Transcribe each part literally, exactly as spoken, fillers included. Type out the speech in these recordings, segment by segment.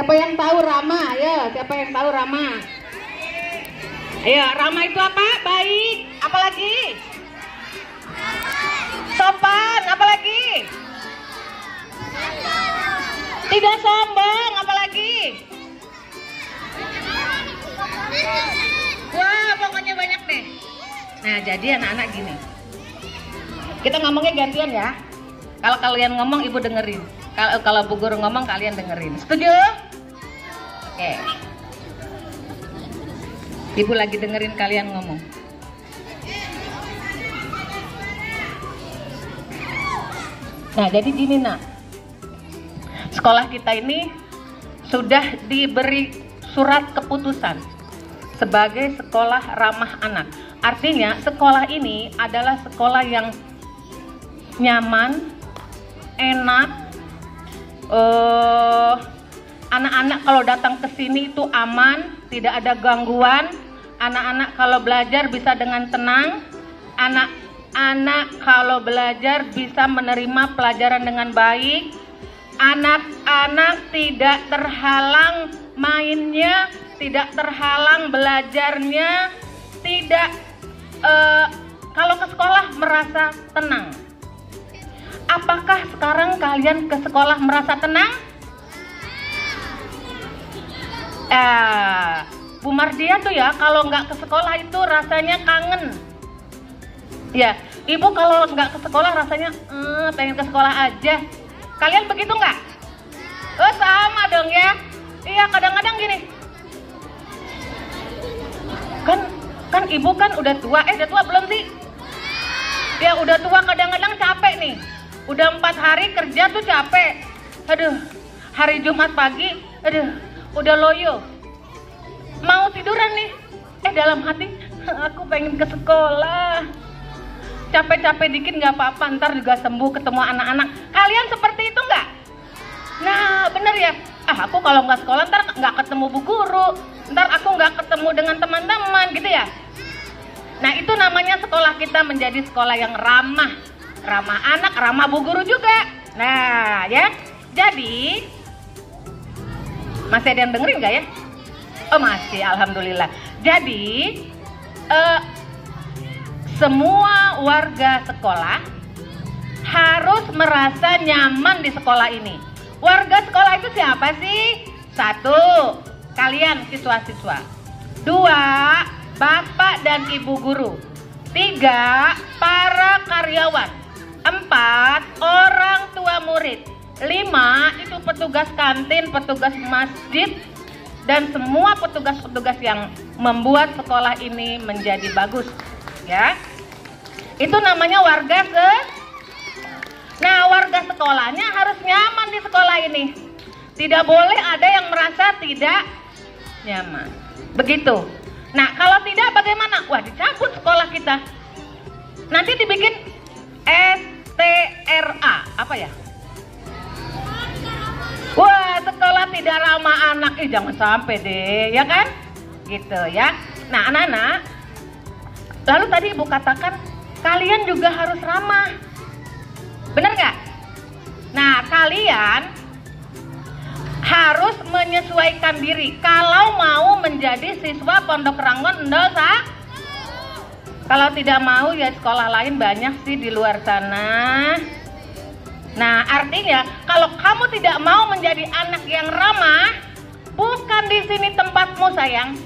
Siapa yang tahu Rama? Ayo, siapa yang tahu Rama? Ayo, Rama itu apa? Baik. Apalagi? Sopan. Apalagi? Tidak sombong. Apalagi? Wah, pokoknya banyak deh. Nah, jadi anak-anak gini. Kita ngomongnya gantian ya. Kalau kalian ngomong, ibu dengerin. Kalau kalau bu guru ngomong, kalian dengerin. Setuju? Oke. Ibu lagi dengerin kalian ngomong. Nah, jadi gini nak. Sekolah kita ini sudah diberi surat keputusan sebagai sekolah ramah anak. Artinya sekolah ini adalah sekolah yang nyaman, enak, uh, anak-anak kalau datang ke sini itu aman, tidak ada gangguan. Anak-anak kalau belajar bisa dengan tenang. Anak-anak kalau belajar bisa menerima pelajaran dengan baik. Anak-anak tidak terhalang mainnya, tidak terhalang belajarnya, tidak uh, kalau ke sekolah merasa tenang. Apakah sekarang kalian ke sekolah merasa tenang? Eh, Bu Mardia tuh ya kalau nggak ke sekolah itu rasanya kangen. Ya, ibu kalau nggak ke sekolah rasanya eh, pengen ke sekolah aja. Kalian begitu nggak? Oh sama dong ya. Iya kadang-kadang gini. Kan kan ibu kan udah tua. Eh udah tua belum sih? Ya udah tua kadang-kadang capek nih. Udah empat hari kerja tuh capek. Aduh, hari Jumat pagi, aduh, udah loyo. Mau tiduran nih. Eh dalam hati, aku pengen ke sekolah. Capek-capek dikit nggak apa-apa, ntar juga sembuh ketemu anak-anak. Kalian seperti itu nggak? Nah bener ya. Ah aku kalau nggak sekolah ntar nggak ketemu bu guru. Ntar aku nggak ketemu dengan teman-teman gitu ya. Nah itu namanya sekolah kita menjadi sekolah yang ramah. Ramah anak, ramah bu guru juga. Nah ya, jadi masih ada yang dengerin gak ya? Oh masih, alhamdulillah. Jadi eh, semua warga sekolah harus merasa nyaman di sekolah ini. Warga sekolah itu siapa sih? Satu, kalian siswa-siswa. Dua, bapak dan ibu guru. Tiga, para karyawan. Empat, orang tua murid. Lima, itu petugas kantin, petugas masjid, dan semua petugas-petugas yang membuat sekolah ini menjadi bagus. Ya, itu namanya warga se. Nah, warga sekolahnya harus nyaman di sekolah ini. Tidak boleh ada yang merasa tidak nyaman. Begitu. Nah, kalau tidak bagaimana? Wah, dicabut sekolah kita. Nanti dibikin S T R A, apa ya? Wah, sekolah tidak ramah anak. Ih, jangan sampai deh, ya kan? Gitu ya. Nah, anak-anak, lalu tadi ibu katakan kalian juga harus ramah. Bener nggak? Nah, kalian harus menyesuaikan diri kalau mau menjadi siswa Pondok Rangon Endosa. Kalau tidak mau ya sekolah lain banyak sih di luar sana. Nah artinya kalau kamu tidak mau menjadi anak yang ramah, bukan di sini tempatmu sayang.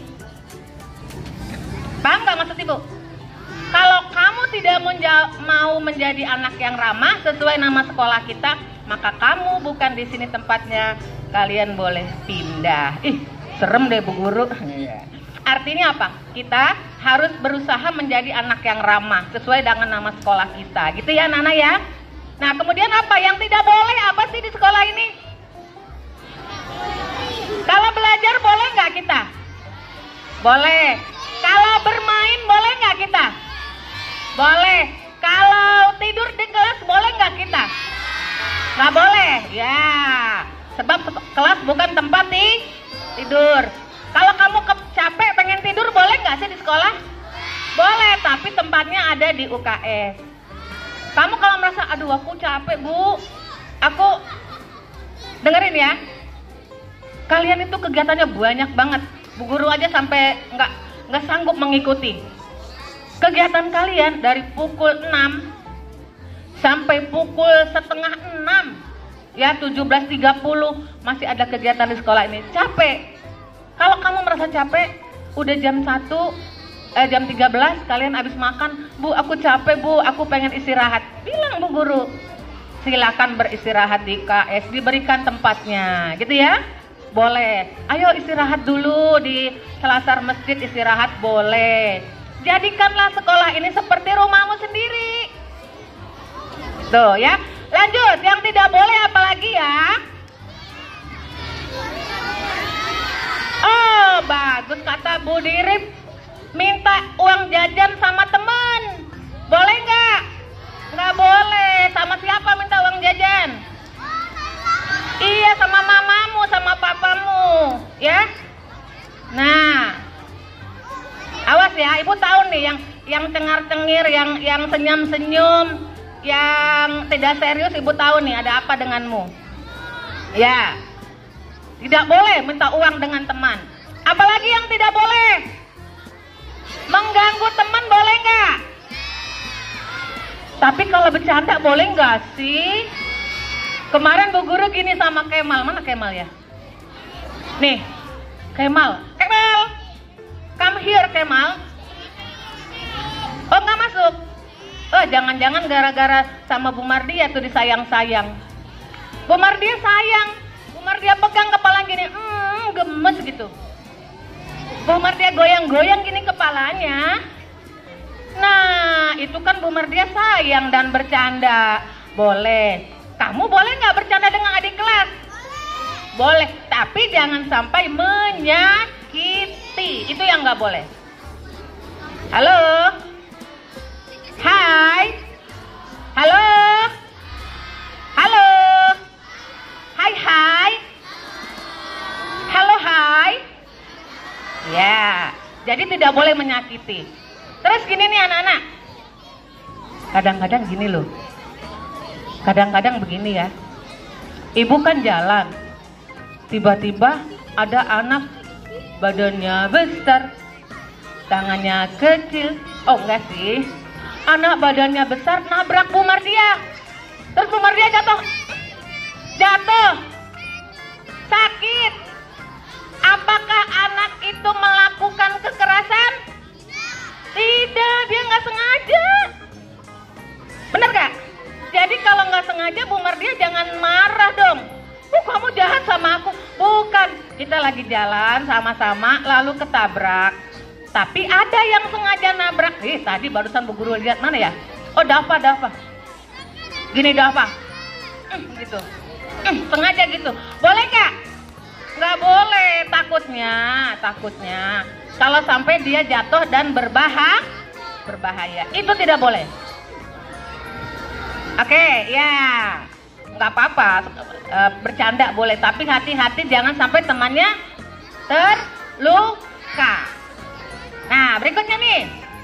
Paham gak maksud ibu? Kalau kamu tidak menja- mau menjadi anak yang ramah sesuai nama sekolah kita, maka kamu bukan di sini tempatnya. Kalian boleh pindah. Ih serem deh bu guru. Artinya apa? Kita harus berusaha menjadi anak yang ramah sesuai dengan nama sekolah kita, gitu ya Nana ya. Nah kemudian apa yang tidak boleh apa sih di sekolah ini? Kalau belajar boleh nggak kita? Boleh. Kalau bermain boleh nggak kita? Boleh. Kalau tidur di kelas boleh nggak kita? Nggak boleh. Ya, sebab kelas bukan tempat nih tidur. Kalau kamu capek pengen tidur boleh nggak sih di sekolah? Boleh, tapi tempatnya ada di U K S. Kamu kalau merasa aduh aku capek bu, aku dengerin ya. Kalian itu kegiatannya banyak banget. Bu guru aja sampai nggak nggak sanggup mengikuti. Kegiatan kalian dari pukul enam sampai pukul setengah enam, ya tujuh belas tiga puluh masih ada kegiatan di sekolah ini. Capek. Kalau kamu merasa capek, udah jam satu, eh, jam tiga belas kalian habis makan, Bu aku capek Bu, aku pengen istirahat. Bilang Bu guru, silakan beristirahat di K S, diberikan tempatnya, gitu ya. Boleh. Ayo istirahat dulu di selasar masjid, istirahat boleh. Jadikanlah sekolah ini seperti rumahmu sendiri. Tuh ya. Lanjut, yang tidak boleh apalagi ya? Oh, bagus kata Bu Dirip. Minta uang jajan sama temen. Boleh nggak? Nggak boleh. Sama siapa minta uang jajan? Iya, sama mamamu, sama papamu, ya. Nah, awas ya, ibu tahu nih yang yang cengar-cengir, yang yang senyum-senyum, yang tidak serius, ibu tahu nih ada apa denganmu. Ya, tidak boleh minta uang dengan teman. Apalagi yang tidak boleh, mengganggu teman, boleh nggak? Tapi kalau bercanda boleh nggak sih? Kemarin Bu guru gini sama Kemal, mana Kemal ya? Nih, Kemal, Kemal, come here Kemal. Oh nggak masuk. Oh jangan-jangan gara-gara sama Bu Mardia tuh disayang-sayang. Bu Mardia sayang, Bu Mardia pegang kepala gini, hmm, gemes gitu. Bu Mardia goyang-goyang gini kepalanya. Nah itu kan Bu Mardia sayang dan bercanda, boleh. Kamu boleh nggak bercanda dengan adik kelas? Boleh, tapi jangan sampai menyakiti. Itu yang nggak boleh. Halo? Hai? Halo? Halo? Hai hai? Halo hai? Ya, jadi tidak boleh menyakiti. Terus gini nih anak-anak. Kadang-kadang gini loh. Kadang-kadang begini ya, ibu kan jalan, tiba-tiba ada anak badannya besar, tangannya kecil, oh enggak sih, anak badannya besar nabrak Bu Mardia, terus Bu Mardia jatuh, jatuh, sakit. Apakah anak itu melakukan kekerasan? Tidak, dia nggak sengaja, bener gak? Jadi kalau nggak sengaja Bu Mardia jangan marah dong. Oh kamu jahat sama aku. Bukan, kita lagi jalan sama-sama lalu ketabrak. Tapi ada yang sengaja nabrak. Eh tadi barusan Bu guru lihat mana ya? Oh Dava, Dava. Gini Dava. Hmm, gitu. Hmm, sengaja gitu. Boleh nggak? Nggak boleh. Takutnya, takutnya. Kalau sampai dia jatuh dan berbahaya, berbahaya. Itu tidak boleh. Oke, okay, ya, nggak apa-apa, e, bercanda boleh, tapi hati-hati jangan sampai temannya terluka. Nah, berikutnya nih,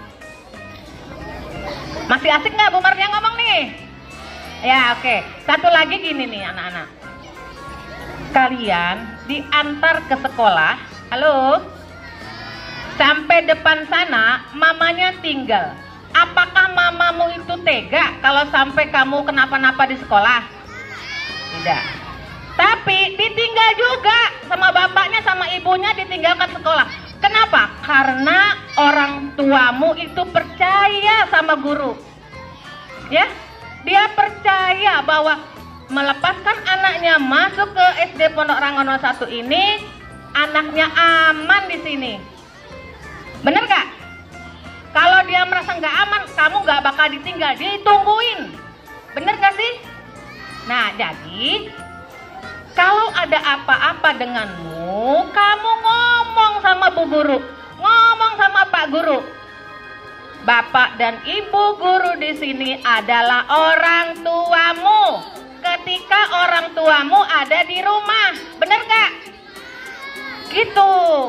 masih asik nggak Bu Mardia ngomong nih? Ya, oke. Okay. Satu lagi gini nih anak-anak, kalian diantar ke sekolah, halo, sampai depan sana, mamanya tinggal. Apakah mamamu itu tega kalau sampai kamu kenapa-napa di sekolah? Tidak. Tapi ditinggal juga sama bapaknya sama ibunya, ditinggalkan sekolah. Kenapa? Karena orang tuamu itu percaya sama guru. Ya, dia percaya bahwa melepaskan anaknya masuk ke S D Pondok Rangono satu ini, anaknya aman di sini. Bener gak? Kalau dia merasa nggak aman, kamu nggak bakal ditinggal, ditungguin. Bener gak sih? Nah, jadi kalau ada apa-apa denganmu, kamu ngomong sama Bu Guru, ngomong sama Pak Guru. Bapak dan Ibu guru di sini adalah orang tuamu. Ketika orang tuamu ada di rumah, bener gak? Gitu.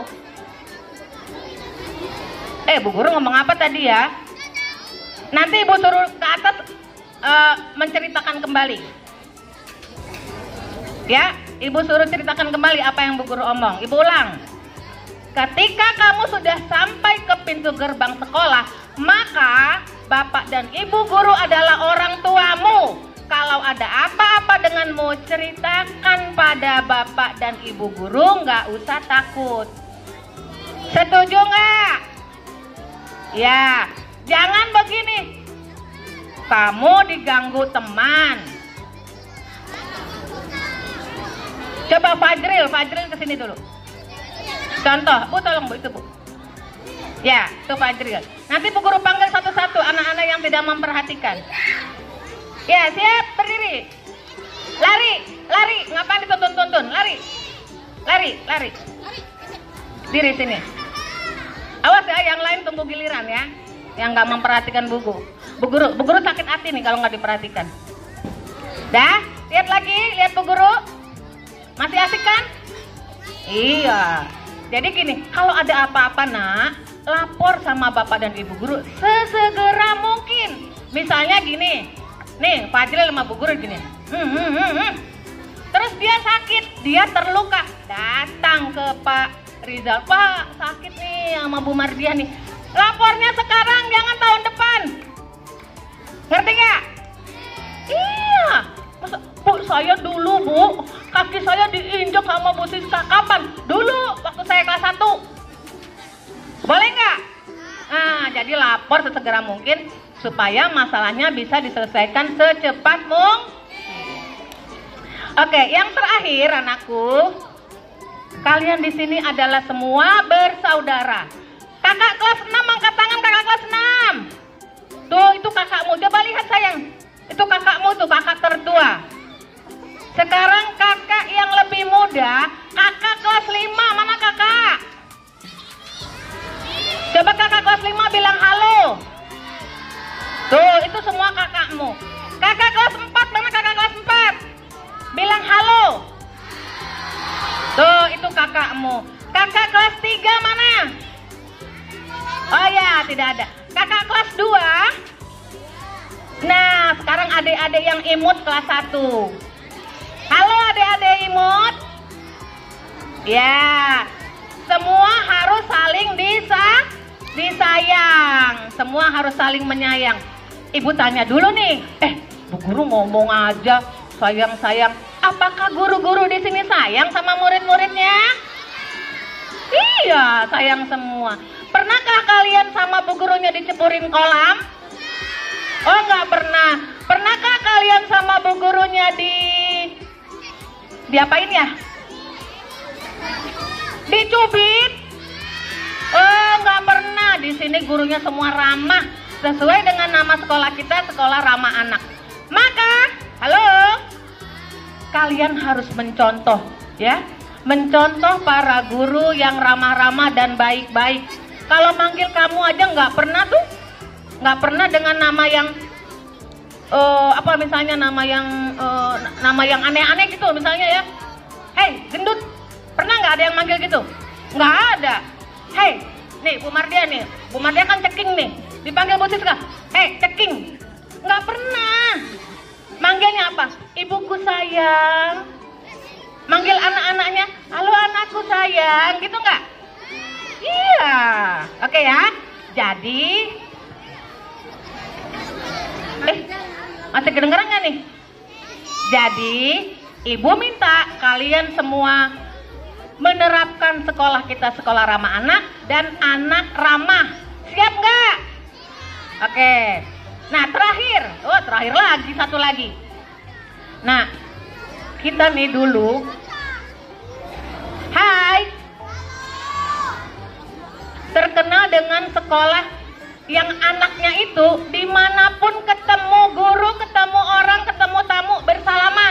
Eh, Bu Guru ngomong apa tadi ya? Nanti Ibu suruh ke atas uh, menceritakan kembali. Ya, Ibu suruh ceritakan kembali apa yang Bu Guru omong. Ibu ulang. Ketika kamu sudah sampai ke pintu gerbang sekolah, maka Bapak dan Ibu guru adalah orang tuamu. Kalau ada apa-apa denganmu, ceritakan pada Bapak dan Ibu guru, nggak usah takut. Setuju nggak? Ya, jangan begini. Kamu diganggu teman. Coba Fajril, Fajril kesini dulu. Contoh, Bu tolong Bu, itu Bu. Ya, itu Fajril. Nanti Bu guru panggil satu-satu anak-anak yang tidak memperhatikan. Ya, siap, berdiri. Lari, lari, ngapain dituntun-tuntun? Lari. Lari, lari. Diri sini. Awas ya, yang lain tunggu giliran ya. Yang nggak memperhatikan Bu guru. Bu guru, Bu guru sakit hati nih kalau nggak diperhatikan. Dah, lihat lagi, lihat Bu guru. Masih asik kan? Iya. Jadi gini, kalau ada apa-apa nak, lapor sama Bapak dan Ibu guru sesegera mungkin. Misalnya gini, nih Fajril sama Bu guru gini. Hmm, hmm, hmm, hmm. Terus dia sakit, dia terluka, datang ke Pak Rizal. Pak, sakit nih sama Bu Mardiah nih. Lapornya sekarang, jangan tahun depan. Ngerti gak? Iya. Masa, Bu, saya dulu Bu, kaki saya diinjak sama Bu Siska. Kapan? Dulu, waktu saya kelas satu. Boleh nggak? Nah, jadi lapor sesegera mungkin supaya masalahnya bisa diselesaikan secepat mungkin. Oke, yang terakhir anakku, kalian di sini adalah semua bersaudara. Kakak kelas enam, angkat tangan kakak kelas enam. Tuh, itu kakakmu. Coba lihat sayang. Itu kakakmu tuh, kakak tertua. Sekarang kakak yang lebih muda, kakak kelas lima, mana kakak? Coba kakak kelas lima bilang halo. Tuh, itu semua kakakmu. Kakak kelas empat, mana kakak kelas empat? Bilang halo. Tuh, itu kakakmu. Kakak kelas tiga mana? Oh ya, tidak ada. Kakak kelas dua. Nah, sekarang adik-adik yang imut kelas satu. Halo adik-adik imut. Ya, semua harus saling disa, disayang. Semua harus saling menyayang. Ibu tanya dulu nih, eh Bu guru ngomong aja sayang-sayang. Apakah guru-guru di sini sayang sama murid-muridnya? Iya, sayang semua. Pernahkah kalian sama Bu gurunya diceburin kolam? Oh, nggak pernah. Pernahkah kalian sama Bu gurunya di diapain ya? Dicubit? Oh, nggak pernah. Di sini gurunya semua ramah, sesuai dengan nama sekolah kita, Sekolah Ramah Anak. Maka, halo, kalian harus mencontoh, ya, mencontoh para guru yang ramah-ramah dan baik-baik. Kalau manggil kamu aja nggak pernah tuh, nggak pernah dengan nama yang uh, apa misalnya nama yang uh, nama yang aneh-aneh gitu misalnya ya. Hei gendut, pernah nggak ada yang manggil gitu? Nggak ada. Hei, nih Bu Mardia nih, Bu Mardia kan ceking nih, dipanggil Bu Siska. Hei ceking, nggak pernah. Manggilnya apa? Ibuku sayang. Manggil anak-anaknya, halo anakku sayang, gitu nggak? Iya, oke ya. Jadi, eh, masih kedengeran nggak nih? Jadi, ibu minta kalian semua menerapkan sekolah kita, Sekolah Ramah Anak dan anak ramah. Siap nggak? Oke. Nah, terakhir, oh terakhir lagi satu lagi. Nah, kita nih dulu. Hai. Terkenal dengan sekolah yang anaknya itu dimanapun ketemu guru, ketemu orang, ketemu tamu bersalaman.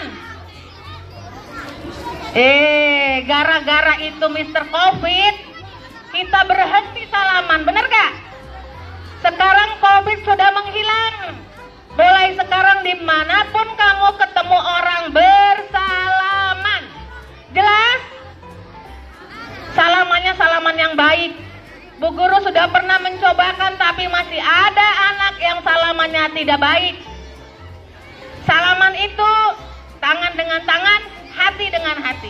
Eh, gara-gara itu mister Covid, kita berhenti salaman, bener gak? Sekarang Covid sudah menghilang. Mulai sekarang dimanapun kamu ketemu orang bersalaman. Jelas? Salamannya salaman yang baik. Bu guru sudah pernah mencobakan, tapi masih ada anak yang salamannya tidak baik. Salaman itu tangan dengan tangan, hati dengan hati.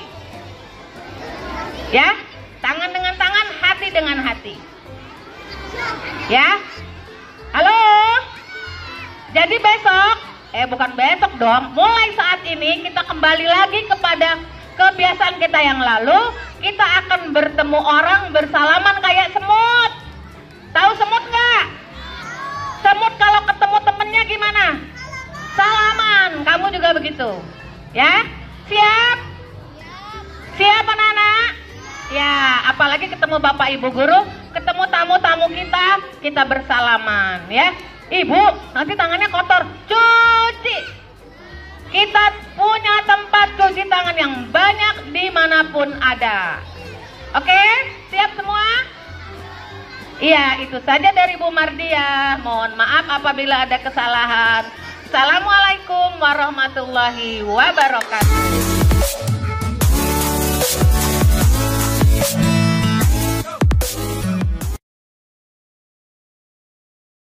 Ya, tangan dengan tangan, hati dengan hati. Ya. Halo. Jadi besok, eh bukan besok dong, mulai saat ini kita kembali lagi kepada kebiasaan kita yang lalu. Kita akan bertemu orang, bersalaman kayak semut. Tahu semut nggak? Semut kalau ketemu temennya gimana? Salaman. Kamu juga begitu. Ya, siap? Siap anak-anak? Ya, apalagi ketemu bapak ibu guru, ketemu tamu-tamu kita, kita bersalaman ya. Ibu, nanti tangannya kotor, cuci. Kita punya tempat cuci tangan yang banyak dimanapun ada. Oke, siap semua? Iya, itu saja dari Bu Mardia. Mohon maaf apabila ada kesalahan. Assalamualaikum warahmatullahi wabarakatuh.